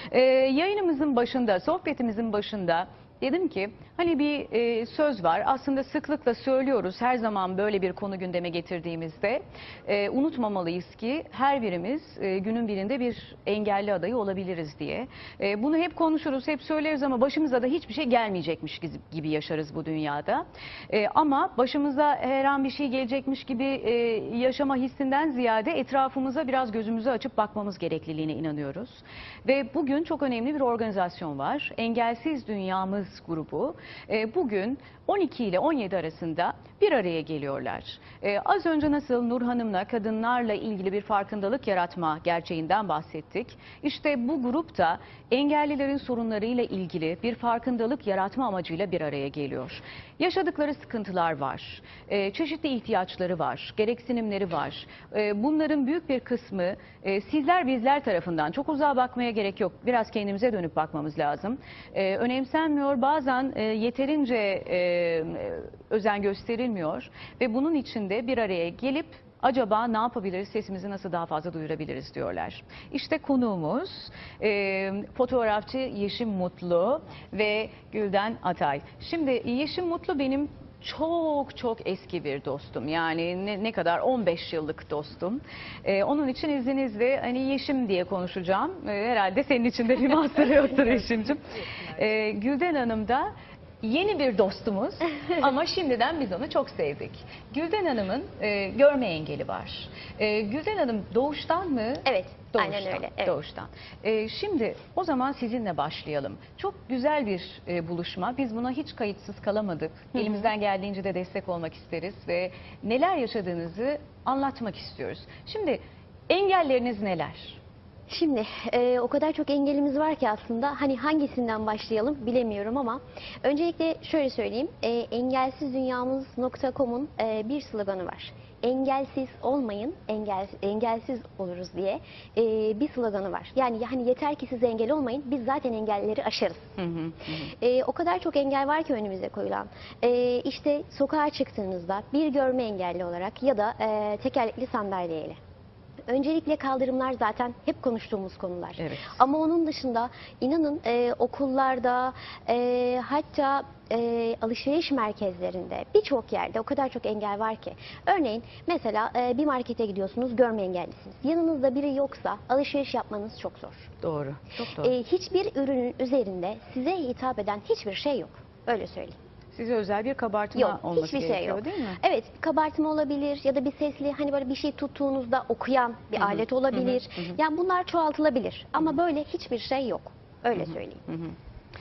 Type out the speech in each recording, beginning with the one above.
Yayınımızın başında, sohbetimizin başında dedim ki hani bir söz var, aslında sıklıkla söylüyoruz her zaman böyle bir konu gündeme getirdiğimizde unutmamalıyız ki her birimiz günün birinde bir engelli adayı olabiliriz diye. Bunu hep konuşuruz, hep söyleriz ama başımıza da hiçbir şey gelmeyecekmiş gibi yaşarız bu dünyada. Ama başımıza her an bir şey gelecekmiş gibi yaşama hissinden ziyade etrafımıza biraz gözümüzü açıp bakmamız gerekliliğine inanıyoruz. Ve bugün çok önemli bir organizasyon var. Engelsiz Dünyamız grubu. Bugün 12 ile 17 arasında bir araya geliyorlar. Az önce nasıl Nur Hanım'la kadınlarla ilgili bir farkındalık yaratma gerçeğinden bahsettik. İşte bu grup da engellilerin sorunlarıyla ilgili bir farkındalık yaratma amacıyla bir araya geliyor. Yaşadıkları sıkıntılar var, çeşitli ihtiyaçları var, gereksinimleri var. Bunların büyük bir kısmı sizler bizler tarafından, çok uzağa bakmaya gerek yok, biraz kendimize dönüp bakmamız lazım. Önemsenmiyor, bazen yeterince özen gösterilmiyor ve bunun için de bir araya gelip acaba ne yapabiliriz, sesimizi nasıl daha fazla duyurabiliriz diyorlar. İşte konuğumuz fotoğrafçı Yeşim Mutlu ve Gülden Atay. Şimdi Yeşim Mutlu benim çok eski bir dostum. Yani ne kadar 15 yıllık dostum. Onun için izninizle hani Yeşim diye konuşacağım. Herhalde senin için de bir mahsuru yoktur Yeşim'cim. Gülden Hanım da yeni bir dostumuz ama şimdiden biz onu çok sevdik. Gülden Hanım'ın görme engeli var. Gülden Hanım doğuştan mı? Evet, Doğuştan, aynen öyle. Evet. Doğuştan. Şimdi o zaman sizinle başlayalım. Çok güzel bir buluşma. Biz buna hiç kayıtsız kalamadık. Elimizden geldiğince de destek olmak isteriz ve neler yaşadığınızı anlatmak istiyoruz. Şimdi engelleriniz neler? Şimdi o kadar çok engelimiz var ki aslında hani hangisinden başlayalım bilemiyorum ama öncelikle şöyle söyleyeyim. Engelsizdünyamız.com'un bir sloganı var. Engelsiz olmayın, engelsiz oluruz diye bir sloganı var. Yani hani yeter ki siz engel olmayın, biz zaten engelleri aşarız. O kadar çok engel var ki önümüze koyulan. İşte sokağa çıktığınızda bir görme engelli olarak ya da tekerlekli sandalyeyle. Öncelikle kaldırımlar zaten hep konuştuğumuz konular. Evet. Ama onun dışında inanın okullarda hatta alışveriş merkezlerinde birçok yerde o kadar çok engel var ki. Örneğin mesela bir markete gidiyorsunuz, görme engellisiniz. Yanınızda biri yoksa alışveriş yapmanız çok zor. Doğru. Çok doğru. Hiçbir ürünün üzerinde size hitap eden hiçbir şey yok. Öyle söyleyeyim. Size özel bir kabartma Yok, olması hiçbir gerekiyor şey yok. değil mi? Evet, kabartma olabilir ya da bir sesli hani böyle bir şey tuttuğunuzda okuyan bir alet olabilir. Yani bunlar çoğaltılabilir ama böyle hiçbir şey yok. Öyle söyleyeyim.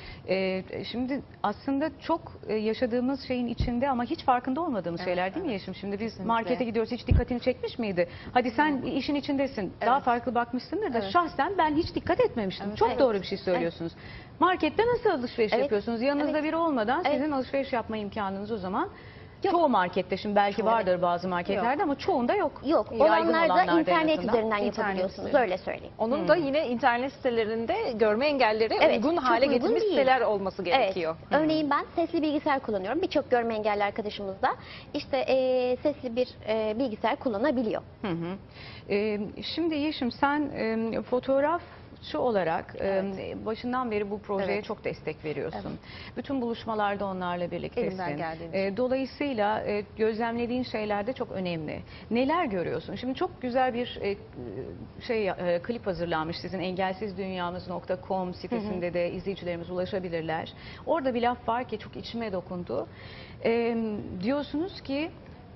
Şimdi aslında çok yaşadığımız şeyin içinde ama hiç farkında olmadığımız şeyler değil mi Yeşim? Şimdi biz markete gidiyoruz, hiç dikkatini çekmiş miydi? Hadi sen işin içindesin, daha farklı bakmışsındır da şahsen ben hiç dikkat etmemiştim. Çok doğru bir şey söylüyorsunuz. Markette nasıl alışveriş yapıyorsunuz? Yanınızda biri olmadan sizin alışveriş yapma imkanınız o zaman çoğu markette, şimdi belki vardır bazı marketlerde ama çoğunda yok. Yok, Yaygın olanlar da olanlarda en internet azından. üzerinden yapabiliyorsunuz. Öyle söyleyeyim. Onun da yine internet sitelerinde görme engelleri uygun çok hale uygun getirmiş değil. siteler olması gerekiyor. Evet. Örneğin ben sesli bilgisayar kullanıyorum. Birçok görme engelli arkadaşımız da işte sesli bir bilgisayar kullanabiliyor. Şimdi Yeşim sen fotoğrafçı olarak başından beri bu projeye çok destek veriyorsun. Bütün buluşmalarda onlarla birliktesin. Elimden geldiğince. Dolayısıyla gözlemlediğin şeyler de çok önemli. Neler görüyorsun? Şimdi çok güzel bir klip hazırlanmış sizin engelsizdünyamız.com sitesinde de izleyicilerimiz ulaşabilirler. Orada bir laf var ki çok içime dokundu. Diyorsunuz ki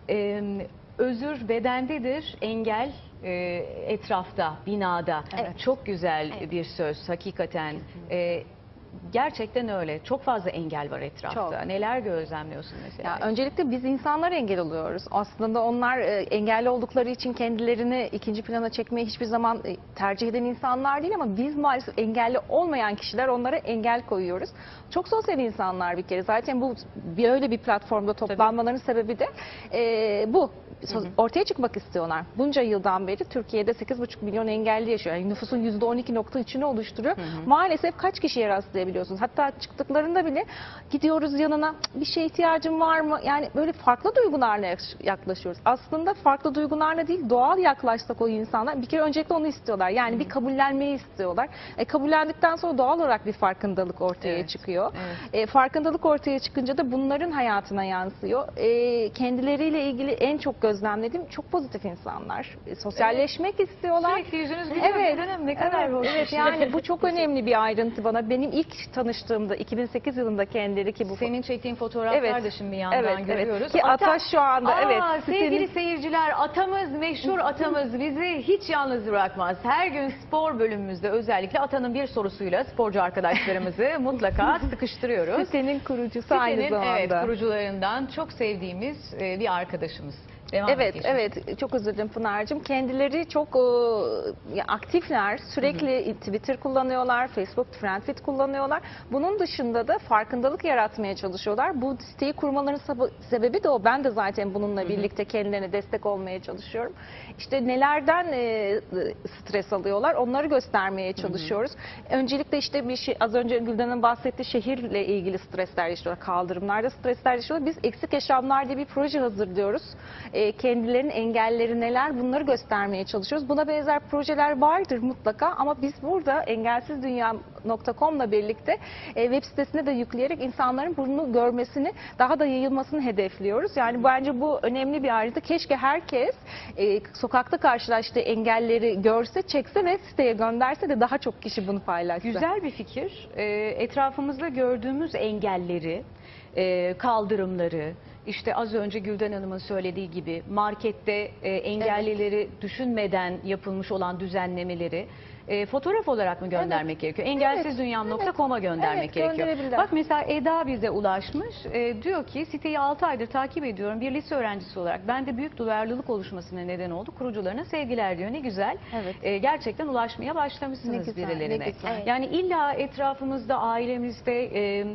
özür bedendedir, engel etrafta, binada. Çok güzel bir söz hakikaten. Gerçekten öyle. Çok fazla engel var etrafta. Çok. Neler gözlemliyorsun mesela? Ya öncelikle biz insanlar engel oluyoruz. Aslında onlar engelli oldukları için kendilerini ikinci plana çekmeyi hiçbir zaman tercih eden insanlar değil ama biz maalesef engelli olmayan kişiler onlara engel koyuyoruz. Çok sosyal insanlar bir kere. Zaten bu böyle bir platformda toplanmaların sebebi de bu. ortaya çıkmak istiyorlar. Bunca yıldan beri Türkiye'de 8,5 milyon engelli yaşıyor. Yani nüfusun %12,3'ünü oluşturuyor. Maalesef kaç kişiye rastlayabiliyorsunuz? Hatta çıktıklarında bile gidiyoruz yanına, bir şeye ihtiyacın var mı? Yani böyle farklı duygularla yaklaşıyoruz. Aslında farklı duygularla değil, doğal yaklaşsak o insanlar bir kere öncelikle onu istiyorlar. Yani bir kabullenmeyi istiyorlar. Kabullendikten sonra doğal olarak bir farkındalık ortaya çıkıyor. Farkındalık ortaya çıkınca da bunların hayatına yansıyor. Kendileriyle ilgili en çok gözlemlediğim çok pozitif insanlar. Sosyalleşmek istiyorlar. Sürekli yüzünüz gülüyor. Evet. Ne kadar hoş. Evet, yani bu çok önemli bir ayrıntı bana. Benim ilk tanıştığımda 2008 yılında kendileri ki bu Senin çektiğin fotoğraflar da şimdi bir yandan görüyoruz. Ki ata şu anda Sevgili seyirciler, atamız, meşhur atamız bizi hiç yalnız bırakmaz. Her gün spor bölümümüzde özellikle atanın bir sorusuyla sporcu arkadaşlarımızı mutlaka sıkıştırıyoruz. Senin kurucusu aynı zamanda. Evet, kurucularından çok sevdiğimiz bir arkadaşımız. Devam et Yeşim. Evet, çok özür dilerim Pınar'cığım. Kendileri çok aktifler, sürekli Twitter kullanıyorlar, Facebook, Friendfeed kullanıyorlar. Bunun dışında da farkındalık yaratmaya çalışıyorlar. Bu siteyi kurmaların sebebi de o. Ben de zaten bununla birlikte kendilerine destek olmaya çalışıyorum. İşte nelerden stres alıyorlar, onları göstermeye çalışıyoruz. Öncelikle işte bir şey, az önce Gülden'in bahsettiği şehirle ilgili stresler yaşıyorlar, kaldırımlarda stresler yaşıyorlar. Biz eksik yaşamlar diye bir proje hazırlıyoruz. Kendilerinin engelleri neler, bunları göstermeye çalışıyoruz. Buna benzer projeler vardır mutlaka ama biz burada engelsizdunya.com'la birlikte web sitesine de yükleyerek insanların bunu görmesini, daha da yayılmasını hedefliyoruz. Yani bence bu önemli bir ayrıntı. Keşke herkes sokakta karşılaştığı engelleri görse, çekse ve siteye gönderse de daha çok kişi bunu paylaşsa. Güzel bir fikir. Etrafımızda gördüğümüz engelleri, kaldırımları, İşte az önce Gülden Hanım'ın söylediği gibi markette engellileri düşünmeden yapılmış olan düzenlemeleri fotoğraf olarak mı göndermek gerekiyor? Engelsizdunyam.com'a göndermek gerekiyor. Bak mesela Eda bize ulaşmış. Diyor ki siteyi 6 aydır takip ediyorum. Bir lise öğrencisi olarak bende büyük duyarlılık oluşmasına neden oldu. Kurucularına sevgiler diyor. Ne güzel. Gerçekten ulaşmaya başlamışsınız birilerine. Yani illa etrafımızda, ailemizde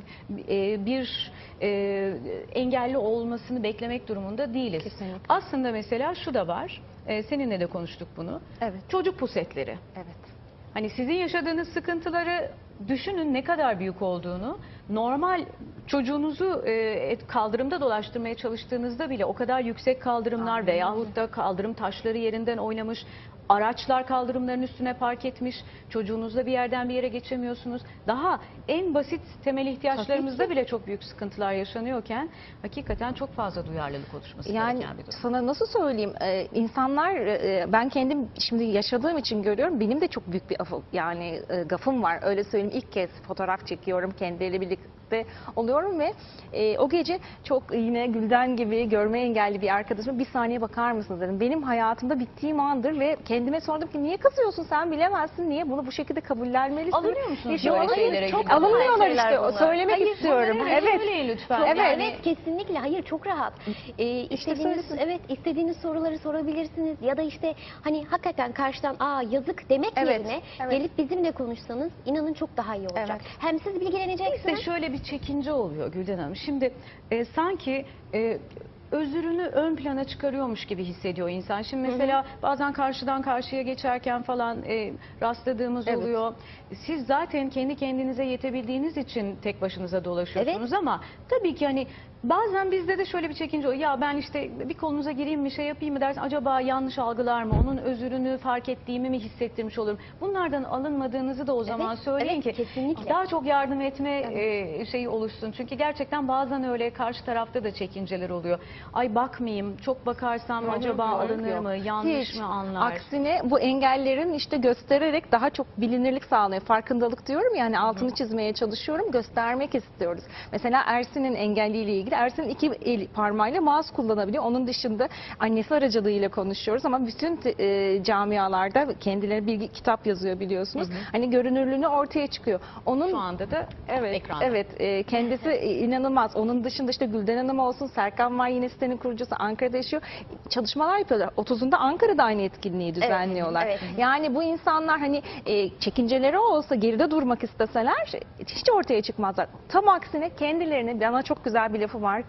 bir engelli olmasını beklemek durumunda değiliz. Kesinlikle. Aslında mesela şu da var. Seninle de konuştuk bunu. Çocuk pusetleri. Hani sizin yaşadığınız sıkıntıları düşünün ne kadar büyük olduğunu. Normal çocuğunuzu kaldırımda dolaştırmaya çalıştığınızda bile o kadar yüksek kaldırımlar veyahut da kaldırım taşları yerinden oynamış, araçlar kaldırımların üstüne park etmiş, çocuğunuzla bir yerden bir yere geçemiyorsunuz. Daha en basit temel ihtiyaçlarımızda bile çok büyük sıkıntılar yaşanıyorken hakikaten çok fazla duyarlılık oluşması gereken bir durum. Sana nasıl söyleyeyim, insanlar, ben kendim şimdi yaşadığım için görüyorum, benim de çok büyük bir gafım var, öyle söyleyeyim. İlk kez fotoğraf çekiyorum, kendileriyle birlikte oluyorum ve o gece çok yine Gülden gibi görme engelli bir arkadaşıma bir saniye bakar mısınız dedim. Benim hayatımda bittiğim andır ve kendime sordum ki niye kızıyorsun, sen bilemezsin, niye bunu bu şekilde kabullenmelisin. Alınıyor musunuz Yok, böyle şeylere? çok alınmıyorlar işte, söylemek istiyorum. Söyleyin lütfen. Evet, kesinlikle, hayır, çok rahat. İstediğiniz soruları sorabilirsiniz ya da işte hani hakikaten karşıdan yazık demek yerine gelip bizimle konuşsanız inanın çok daha iyi olacak. Hem siz bilgileneceksiniz. İşte şöyle bir çekince oluyor Gülden Hanım. Şimdi sanki özürünü ön plana çıkarıyormuş gibi hissediyor insan. Şimdi mesela bazen karşıdan karşıya geçerken falan rastladığımız oluyor. Siz zaten kendi kendinize yetebildiğiniz için tek başınıza dolaşıyorsunuz ama tabii ki hani bazen bizde de şöyle bir çekince oluyor. Ya ben işte bir kolunuza gireyim mi, şey yapayım mı dersin, acaba yanlış algılar mı? Onun özürünü fark ettiğimi mi hissettirmiş olurum? Bunlardan alınmadığınızı da o zaman söyleyin ki kesinlikle. daha çok yardım etme şeyi oluşsun. Çünkü gerçekten bazen öyle karşı tarafta da çekinceler oluyor. Ay bakmayayım, çok bakarsam acaba alınır mı, yanlış mı anlar? Aksine bu engellerin işte göstererek daha çok bilinirlik sağlıyor. Farkındalık diyorum yani, altını çizmeye çalışıyorum, göstermek istiyoruz. Mesela Ersin'in engelliyle ilgili, Ersin 2 el parmağıyla mouse kullanabiliyor. Onun dışında annesi aracılığıyla konuşuyoruz ama bütün camialarda kendileri bir kitap yazıyor biliyorsunuz. Hani görünürlüğünü ortaya çıkıyor. Onun Şu anda da ekranda. Kendisi inanılmaz. Onun dışında işte Gülden Hanım olsun, Serkan var yine sitenin kurucusu, Ankara'da yaşıyor. Çalışmalar yapıyorlar. 30'unda Ankara'da aynı etkinliği düzenliyorlar. Yani bu insanlar hani çekinceleri olsa, geride durmak isteseler hiç ortaya çıkmazlar. Tam aksine kendilerini, bana çok güzel bir lafı var.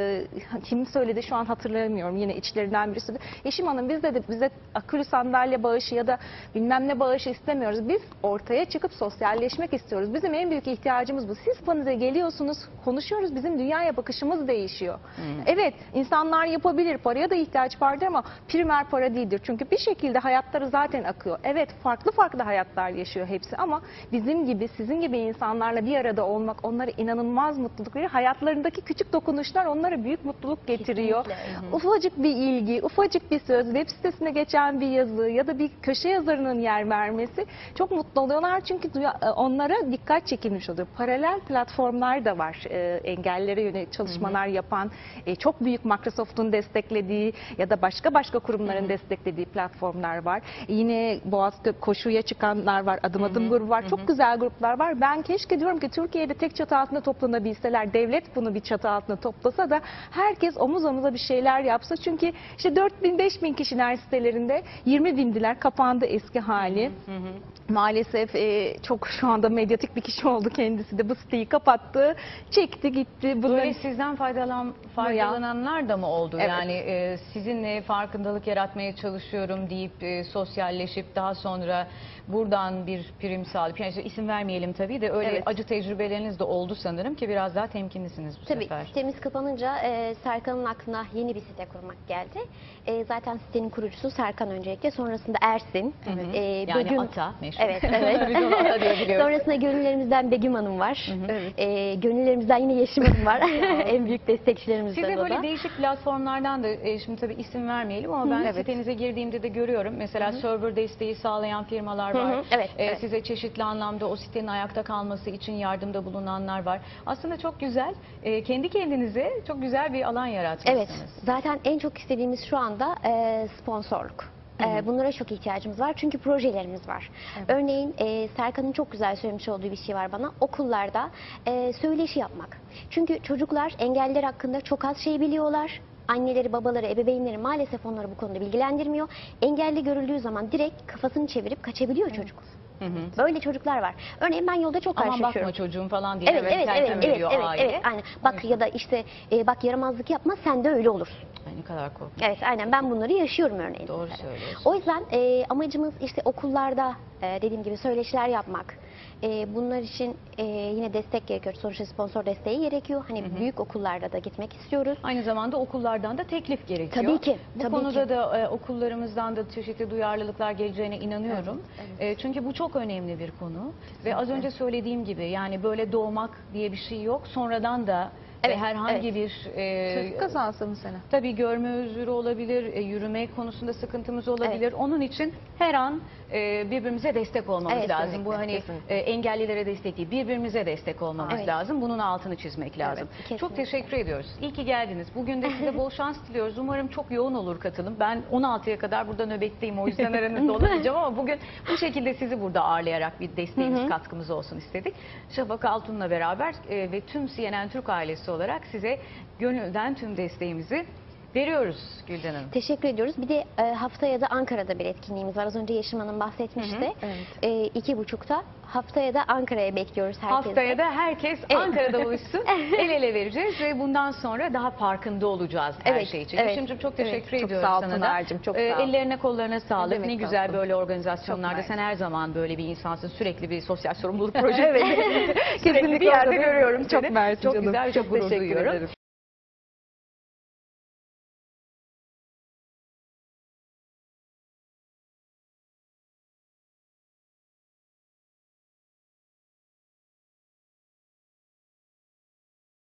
Kim söyledi şu an hatırlayamıyorum. Yine içlerinden birisi de. Yeşim Hanım biz de bize akülü sandalye bağışı ya da bilmem ne bağışı istemiyoruz. Biz ortaya çıkıp sosyalleşmek istiyoruz. Bizim en büyük ihtiyacımız bu. Siz panıza geliyorsunuz, konuşuyoruz. Bizim dünyaya bakışımız değişiyor. Evet, insanlar yapabilir. Paraya da ihtiyaç vardır ama primer para değildir. Çünkü bir şekilde hayatları zaten akıyor. Evet, farklı farklı hayatlar yaşıyor hepsi ama bizim gibi, sizin gibi insanlarla bir arada olmak onlara inanılmaz mutluluk veriyor. Hayatlarındaki küçük dokunuşlar onlara büyük mutluluk getiriyor. Kesinlikle. Ufacık bir ilgi, ufacık bir söz, web sitesine geçen bir yazı ya da bir köşe yazarının yer vermesi çok mutlu oluyorlar çünkü onlara dikkat çekilmiş oluyor. Paralel platformlar da var. Engellilere yönelik çalışmalar yapan, çok büyük Microsoft'un desteklediği ya da başka kurumların desteklediği platformlar var. Yine Boğaz koşuya çıkanlar var, adım adım grubu var. Çok güzel gruplar var. Ben keşke diyorum ki Türkiye'de tek çatı altında toplanabilseler, devlet bunu bir çatı altında toplasa da herkes omuz omuza bir şeyler yapsa. Çünkü işte 4.000-5.000 kişiler sitelerinde 20.000'diler, kapandı eski hali. Maalesef çok şu anda medyatik bir kişi oldu kendisi de, bu siteyi kapattı, çekti gitti. Böyle sizden faydalananlar da mı oldu? Evet. Yani sizinle farkındalık yaratmaya çalışıyorum deyip sosyalleşip daha sonra buradan bir prim sağlayıp, yani isim vermeyelim tabii de öyle Evet. acı tecrübeleriniz de oldu sanırım ki biraz daha temkinlisiniz bu Tabii sefer. sitemiz kapanınca Serkan'ın aklına yeni bir site kurmak geldi. Zaten sitenin kurucusu Serkan öncelikle, sonrasında Ersin. Yani Begüm- ata meşhur. Evet, evet. Biz onu ata diye biliyoruz. Sonrasında gönüllerimizden Begüm Hanım var. Evet. Gönüllerimizden yine Yeşim Hanım var. En büyük destekçilerimizden Size o da. böyle değişik platformlardan da şimdi tabii isim vermeyelim ama ben Evet. sitenize girdiğimde de görüyorum. Mesela server desteği sağlayan firmalar var. Evet, evet. Size çeşitli anlamda o sitenin ayakta kalması için yardımda bulunanlar var. Aslında çok güzel. Kendi kendinize çok güzel bir alan yaratmışsınız. Evet, zaten en çok istediğimiz şu anda sponsorluk. Bunlara çok ihtiyacımız var çünkü projelerimiz var. Örneğin Serkan'ın çok güzel söylemiş olduğu bir şey var bana. Okullarda söyleşi yapmak. Çünkü çocuklar engelliler hakkında çok az şey biliyorlar. Anneleri, babaları, ebeveynleri maalesef onları bu konuda bilgilendirmiyor. Engelli görüldüğü zaman direkt kafasını çevirip kaçabiliyor çocuk. Böyle çocuklar var. Örneğin ben yolda çok Aman karşılaşıyorum. bakma çocuğum falan diye. Evet, evet, telkin evet, veriyor evet, aile. evet, aynen. Bak ya da işte bak yaramazlık yapma, sen de öyle olursun. Ay, ne kadar korkunç. Evet, aynen, ben bunları yaşıyorum örneğin. Doğru mesela. söylüyorsun. O yüzden amacımız işte okullarda dediğim gibi söyleşiler yapmak. Bunlar için yine destek gerekiyor. Sonuçta sponsor desteği gerekiyor. Hani büyük okullarda da gitmek istiyoruz. Aynı zamanda okullardan da teklif gerekiyor. Tabii ki, Bu tabii konuda ki. da okullarımızdan da çeşitli duyarlılıklar geleceğine inanıyorum. Çünkü bu çok önemli bir konu. Ve az önce söylediğim gibi yani böyle doğmak diye bir şey yok. Sonradan da Evet, herhangi bir Çocuk kazası mesela. tabii görme özürü olabilir, yürüme konusunda sıkıntımız olabilir. Onun için her an birbirimize destek olmamız Evet, lazım. kesinlikle, Bu hani kesinlikle. engellilere destek değil, birbirimize destek olmamız Evet. lazım. Bunun altını çizmek lazım. kesinlikle. Çok teşekkür ediyoruz. İyi ki geldiniz. Bugün de size bol şans diliyoruz. Umarım çok yoğun olur katılım. Ben 16'ya kadar burada nöbetteyim. O yüzden aranızda olamayacağım ama bugün bu şekilde sizi burada ağırlayarak bir desteğimiz, katkımız olsun istedik. Şafak Altun'la beraber ve tüm CNN Türk ailesi olarak size gönülden tüm desteğimizi veriyoruz Gülden Hanım. Teşekkür ediyoruz. Bir de haftaya da Ankara'da bir etkinliğimiz var. Az önce Yeşim Hanım bahsetmişti. Evet. 2.30'da. Haftaya da Ankara'ya bekliyoruz herkesi. Haftaya da herkes Ankara'da buluşsun. El ele vereceğiz ve bundan sonra daha farkında olacağız her Evet, şey için. evet. Yeşim'cim çok teşekkür Çok ediyorum sağ ol sana da. Pınar'cığım, çok sağ ol. Ellerine kollarına sağlık. demek Ne güzel tatlım. böyle organizasyonlarda. Çok Sen her zaman böyle bir insansın. Sürekli bir sosyal sorumluluk projesi. Evet. Sürekli Kesinlikle bir yerde orada görüyorum çok seni. mersi Çok canım. güzel, çok gurur teşekkür duyuyorum. ederim.